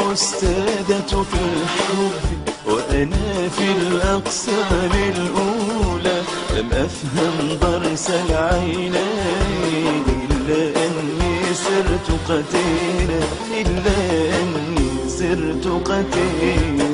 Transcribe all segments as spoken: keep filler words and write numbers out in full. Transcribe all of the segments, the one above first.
الأستاذة في الحب وأنا في الأقسام الأولى، لم أفهم درس العينين إلا أني سرت قتيلا، إلا أني سرت قتيلا.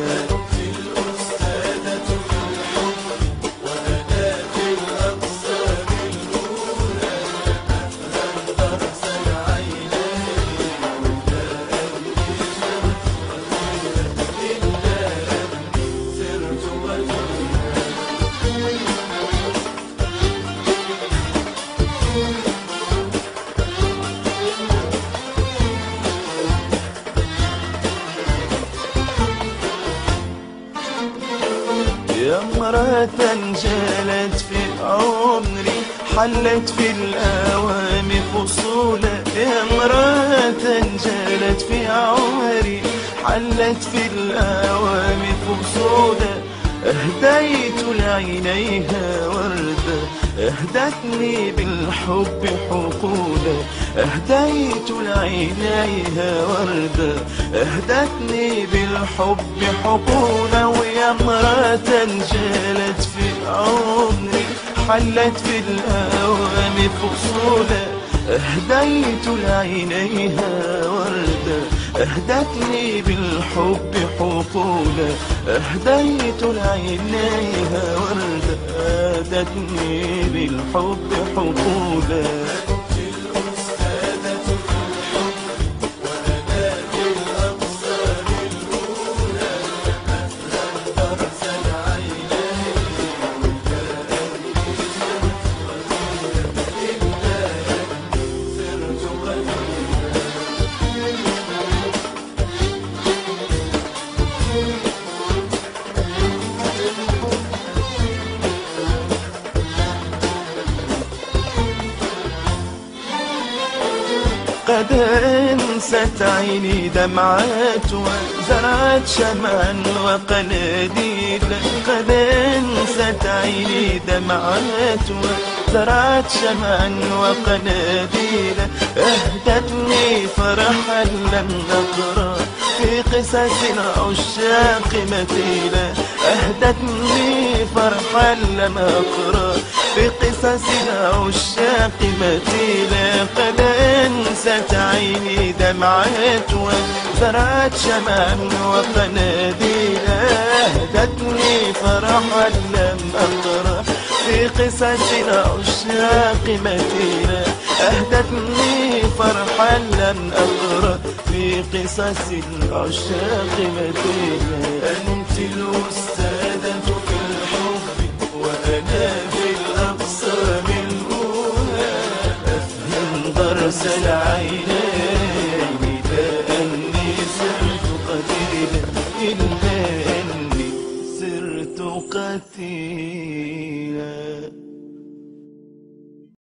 يا امرأة جالت في عمري حلت في الأوام فصولا، يا امرأة جالت في عمري حلت في الأوام فصولا، أهديت لعينيها وردة أهدتني بالحب حقولا، أهديت لعينيها وردة أهدتني بالحب حقولا. ويا امرأة جالت في عمري حلت في الأوام فصولا، أهديت لعينيها وردة أهدتني بالحب حقولا، أهديت لعينيها وردة أهدتني بالحب حقولا. قد انست عيني دمعات وزرعت شمعا وقناديلا، قد انست عيني دمعات وزرعت شمعا وقناديلا، اهدتني فرحا لم نقرأ في قصص العشاق مثيلا، اهدتني فرحا لم اقرأ في قصص العشاق مثيلا. قد انست عيني دمعات وزرعت شمعا وقناديلا، اهدتني فرحا لم اقرأ في قصص العشاق مثيلا، اهدتني فرحا لم اقرأ في قصص العشاق مثيلا. انت الأستاذة في الحب وانا في الأقسام الأولى، افهم درس العينين إلا أني سرت قتيلا، إلا أني سرت قتيلا.